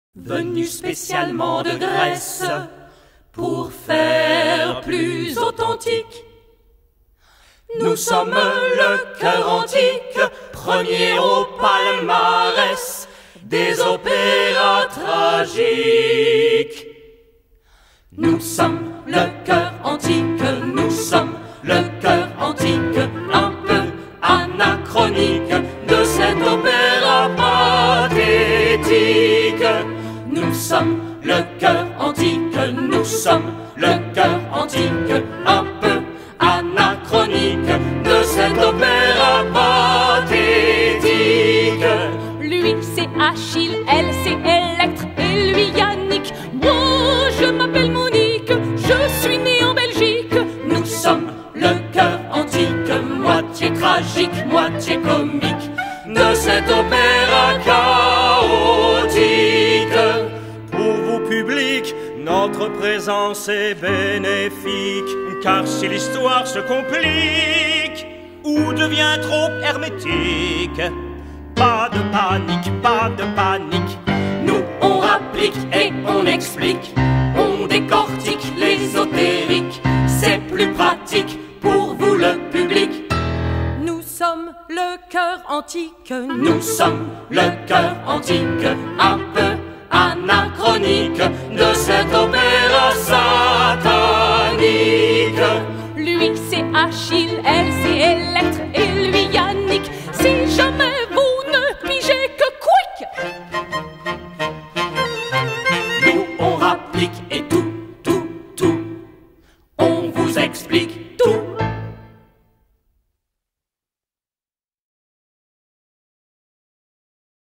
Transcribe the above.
Venu spécialement de Grèce pour faire plus authentique. Nous sommes le chœur antique, premier au palmarès des opéras tragiques. Nous sommes le chœur antique, nous sommes le chœur antique, un peu anachronique de cet opéra pathétique. Nous sommes le chœur antique, nous sommes le chœur antique, un peu anachronique de cet opéra pathétique. Lui c'est Achille, elle c'est Électre, et lui Yannick. Moi je m'appelle Monique, je suis née en Belgique. Nous sommes le chœur antique, moitié tragique, moitié comique de cet opéra chaotique. Pour vous public, notre présence est bénéfique, car si l'histoire se complique ou devient trop hermétique, pas de panique, pas de panique. Nous on rapplique et on explique, on décortique l'ésotérique, c'est plus pratique pour vous le public. Nous sommes le chœur antique, Nous sommes le chœur antique, un peu anachronique de cet opéra satanique. Lui c'est Achille, elle c'est Électre,